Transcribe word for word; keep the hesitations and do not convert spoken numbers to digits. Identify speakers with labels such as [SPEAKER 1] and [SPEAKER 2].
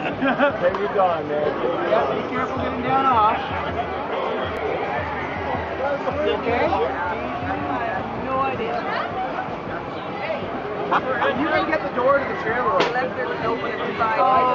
[SPEAKER 1] There you go, man.
[SPEAKER 2] Yeah, be careful getting down off. Okay? No idea. You can get the door to the trailer. The legs are open inside.